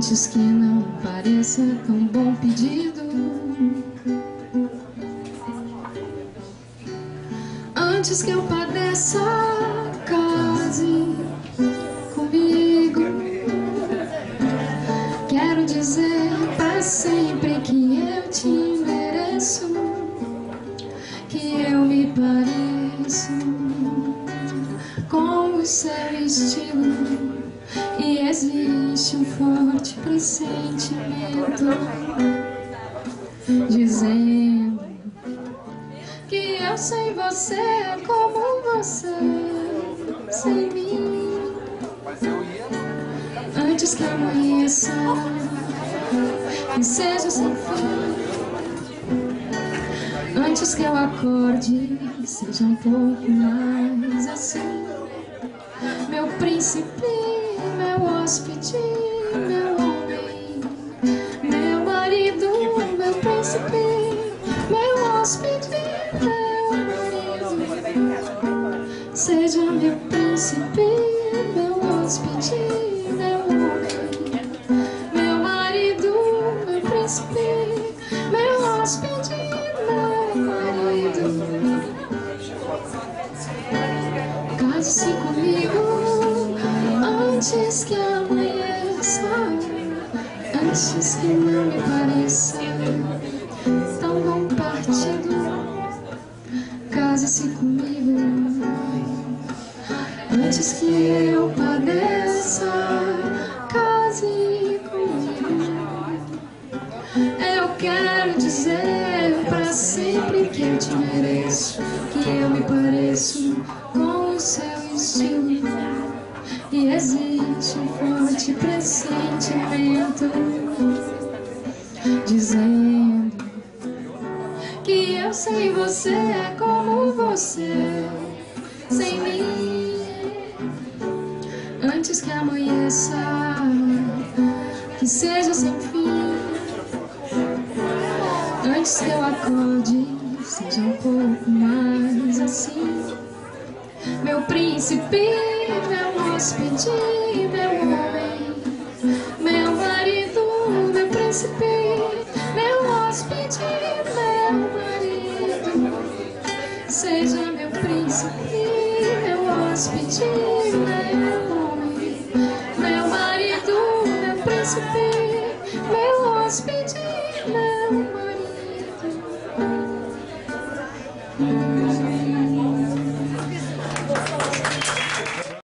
Antes que não pareça tão bom pedido, antes que eu padeça, case comigo. Quero dizer pra sempre que eu te mereço, que eu me pareço com o seu estilo, e existe um forte pressentimento dizendo que eu sem você é como você sem mim. Antes que amanheça, que seja sem fim. Antes que eu acorde, seja um pouco mais assim. Meu príncipe, meu hóspede, meu homem, meu marido, meu príncipe, meu hóspede, meu marido. Seja meu príncipe, meu hóspede, meu homem, meu marido, meu príncipe, meu hóspede, meu marido. Case-se comigo antes que amanheça, antes que não me pareça tão bom partido. Case-se comigo antes que eu padeça, case comigo. Eu quero dizer pra sempre que eu te mereço, que eu me pareço com o seu estilo, e existe um forte pressentimento dizendo que eu sem você é como você sem mim. Antes que amanheça, que seja sem fim. Antes que eu acorde, seja um pouco mais assim. Meu príncipe, meu hóspede, meu homem, meu marido, meu príncipe, meu hóspede, meu marido. Seja meu príncipe, meu hóspede, meu homem, meu marido, meu príncipe, meu hóspede, meu marido.